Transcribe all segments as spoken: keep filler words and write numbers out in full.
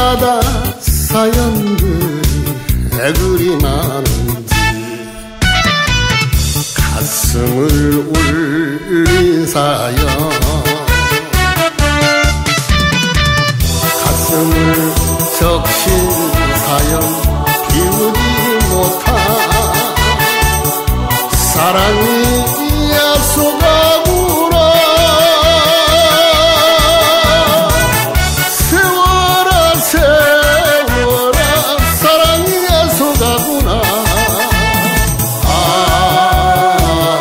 꽃잎마다 사연들이 왜 그리 많은지 가슴을 울린 사연, 가슴을 적신 사연, 비우지 못한 사랑이 야속하구나. 세월아 세월아 사랑이 야속하구나. 아,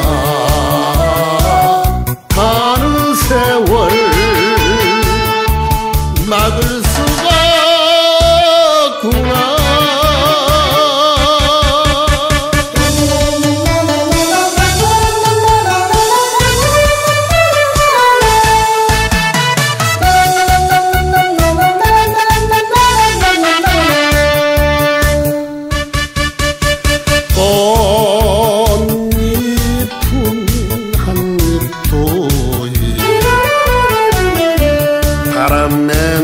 가는 세월 막을 수가 없구나. 바람에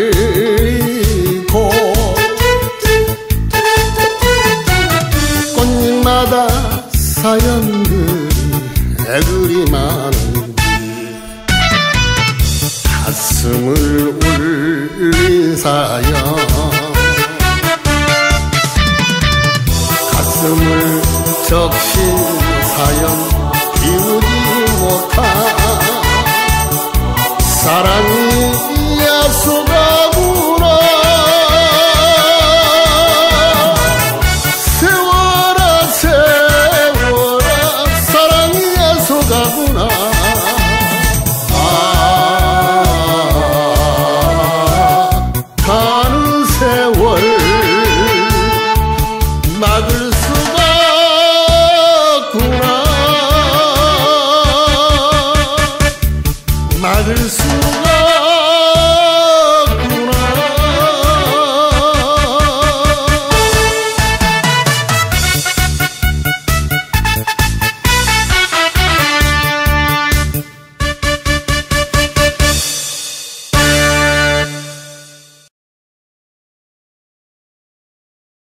날리고 꽃잎마다 사연들이 왜 그리 많은지 가슴을 울린 사연, 가슴을 적신 사연, 비우지 못한 사랑이